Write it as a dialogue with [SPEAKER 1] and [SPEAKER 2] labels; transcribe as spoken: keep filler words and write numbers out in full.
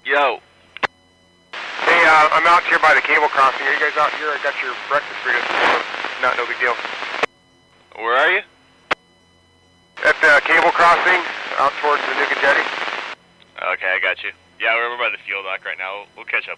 [SPEAKER 1] Yo.
[SPEAKER 2] Hey, uh, I'm out here by the cable crossing. Are you guys out here? I got your breakfast for you. Not no big deal.
[SPEAKER 1] Where are you?
[SPEAKER 2] At the cable crossing, out towards the Nuka Jetty.
[SPEAKER 1] Okay, I got you. Yeah, we're over by the fuel dock right now. We'll, we'll catch up.